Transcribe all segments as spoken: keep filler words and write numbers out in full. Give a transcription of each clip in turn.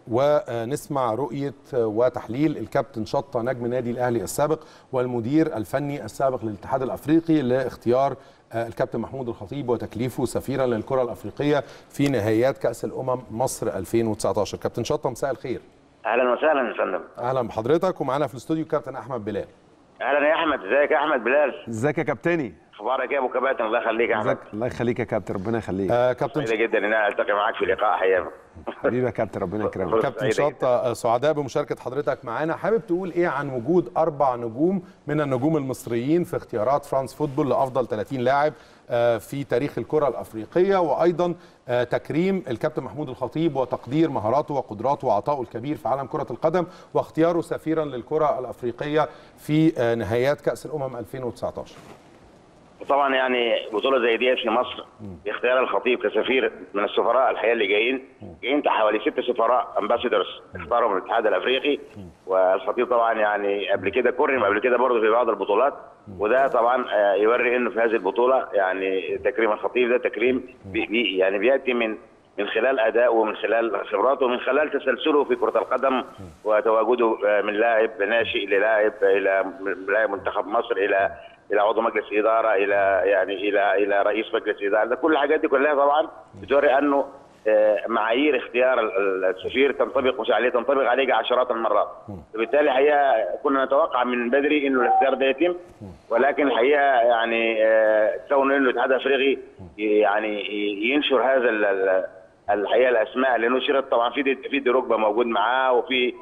ونسمع رؤية وتحليل الكابتن شطة نجم نادي الأهلي السابق والمدير الفني السابق للاتحاد الأفريقي لاختيار الكابتن محمود الخطيب وتكليفه سفيرا للكرة الأفريقية في نهائيات كأس الأمم مصر ألفين وتسعة عشر. كابتن شطة مساء الخير. اهلا وسهلا يا فندم. اهلا بحضرتك، ومعانا في الاستوديو كابتن احمد بلال. اهلا يا احمد، ازيك يا احمد بلال؟ ازيك يا كابتني؟ اخبارك ايه يا ابو كباتن؟ الله يخليك يا احمد. الله يخليك يا كابتن، ربنا يخليك. آه كابتن سعيد جدا ان انا التقي معاك في لقاء حقيقي. حبيبي يا كابتن، ربنا يكرمك. كابتن شطة سعداء بمشاركة حضرتك معانا. حابب تقول ايه عن وجود اربع نجوم من النجوم المصريين في اختيارات فرانس فوتبول لافضل ثلاثين لاعب في تاريخ الكرة الأفريقية، وأيضا تكريم الكابتن محمود الخطيب وتقدير مهاراته وقدراته وعطائه الكبير في عالم كرة القدم واختياره سفيرا للكرة الأفريقية في نهائيات كأس الأمم ألفين وتسعة عشر؟ طبعا يعني بطولة زي دي في مصر باختيار الخطيب كسفير من السفراء الحقيقة اللي جايين جايين حوالي ست سفراء امباسادورز اختاروا من الاتحاد الافريقي، والخطيب طبعا يعني قبل كده كرم قبل كده برضه في بعض البطولات، وده طبعا يوري انه في هذه البطولة يعني تكريم الخطيب ده تكريم بي يعني بياتي من من خلال ادائه ومن خلال خبراته ومن خلال تسلسله في كرة القدم وتواجده من لاعب ناشئ للاعب الى لاعب منتخب مصر الى الى عضو مجلس اداره الى يعني الى الى رئيس مجلس اداره. كل الحاجات دي كلها طبعا بتوري انه معايير اختيار السفير تنطبق مش عليه تنطبق عليه عشرات المرات. وبالتالي الحقيقه كنا نتوقع من بدري انه الاختيار ده يتم، ولكن الحقيقه يعني كون انه الاتحاد الافريقي يعني ينشر هذا الحقيقه الاسماء اللي نشرت، طبعا في في دروجبا موجود معاه وفي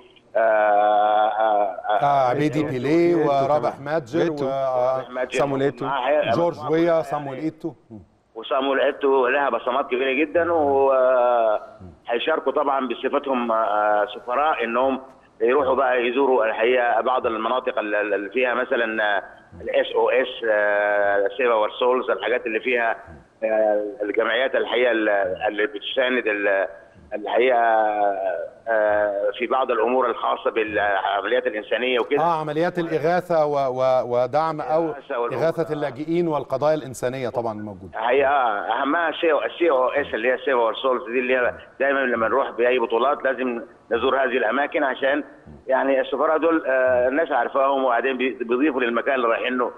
عبيدي بيليه ورابح ماتجر وصامويل ايتو جورج ويا صامويل ايتو وصامويل ايتو لها بصمات كبيره جدا، وهيشاركوا طبعا بصفتهم سفراء انهم يروحوا بقى يزوروا الحقيقه بعض المناطق اللي فيها مثلا الاس او اس سيف اور سولز، الحاجات اللي فيها الجمعيات الحقيقه اللي بتساند الحقيقه في بعض الامور الخاصه بالعمليات الانسانيه وكده. اه عمليات الاغاثه و و ودعم او اغاثه اللاجئين والقضايا الانسانيه طبعا موجوده. هي اهمها السي او اس اللي هي سيف اور سولز دي، اللي هي دايما لما نروح باي بطولات لازم نزور هذه الاماكن عشان يعني السفراء دول الناس عارفاهم وبعدين بيضيفوا للمكان اللي رايحين له.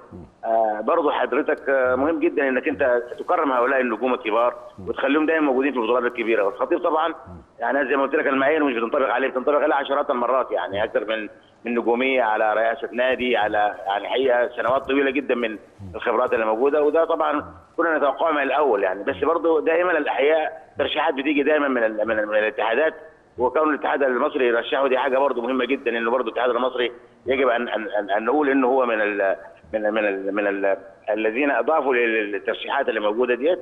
برضه حضرتك مهم جدا انك انت تكرم هؤلاء النجوم الكبار وتخليهم دايما موجودين في البطولات الكبيره، والخطيب طبعا يعني زي ما قلت لك المعايير مش بتنطبق عليه، بتنطبق عليه عشرات المرات، يعني اكثر من من نجوميه على رئاسه نادي على يعني حقيقه سنوات طويله جدا من الخبرات اللي موجوده، وده طبعا كنا نتوقعه من الاول يعني. بس برضه دائما الحقيقه ترشيحات بتيجي دايما من ال من, ال من الاتحادات، وكون الاتحاد المصري يرشحه دي حاجه برضه مهمه جدا، انه برضه الاتحاد المصري يجب ان ان, أن نقول انه هو من ال من ال من ال من ال الذين اضافوا للترشيحات اللي موجوده ديت.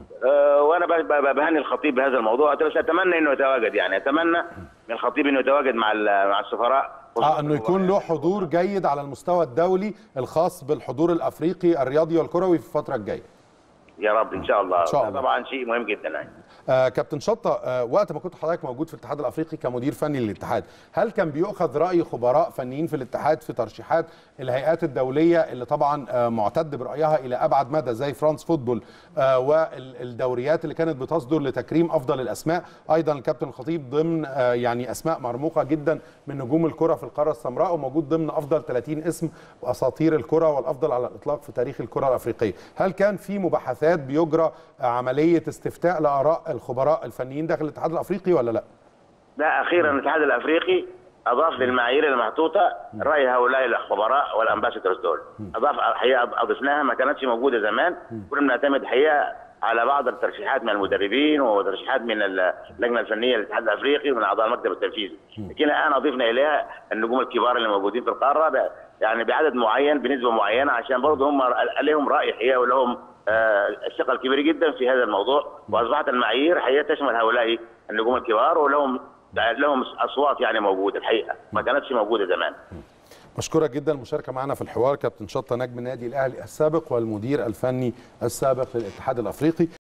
أه وانا بهني الخطيب بهذا الموضوع، بس اتمنى انه يتواجد، يعني اتمنى من الخطيب انه يتواجد مع مع السفراء، اه انه يكون له حضور جيد على المستوى الدولي الخاص بالحضور الافريقي الرياضي والكروي في الفتره الجايه. يا رب ان شاء الله. إن شاء الله. طبعا شيء مهم جدا يعني. آه كابتن شطة، آه وقت ما كنت حضرتك موجود في الاتحاد الافريقي كمدير فني للاتحاد، هل كان بيؤخذ راي خبراء فنيين في الاتحاد في ترشيحات الهيئات الدوليه اللي طبعا آه معتد برايها الى ابعد مدى زي فرانس فوتبول آه والدوريات اللي كانت بتصدر لتكريم افضل الاسماء؟ ايضا الكابتن الخطيب ضمن آه يعني اسماء مرموقه جدا من نجوم الكره في القاره السمراء، وموجود ضمن افضل ثلاثين اسم واساطير الكره والافضل على الاطلاق في تاريخ الكره الافريقيه. هل كان في مباحثات بيجرى عمليه استفتاء لاراء الخبراء الفنيين داخل الاتحاد الافريقي ولا لا؟ لا، اخيرا الاتحاد الافريقي اضاف للمعايير المحطوطه راي هؤلاء الخبراء والامباسادورز دول، اضاف الحقيقه اضفناها ما كانتش موجوده زمان، كنا بنعتمد حقيقه على بعض الترشيحات من المدربين وترشيحات من اللجنه الفنيه للاتحاد الافريقي ومن اعضاء المكتب التنفيذي، لكن الان اضفنا اليها النجوم الكبار اللي موجودين في القاره يعني بعدد معين بنسبه معينه، عشان برضه هم لهم راي حقيقه ولهم الثقه الكبيره جدا في هذا الموضوع، واصبحت المعايير حقيقه تشمل هؤلاء النجوم الكبار ولهم لهم اصوات يعني موجوده الحقيقه ما كانتش موجوده زمان. بشكرك جدا المشاركه معنا في الحوار كابتن شطة نجم النادي الاهلي السابق والمدير الفني السابق للاتحاد الافريقي.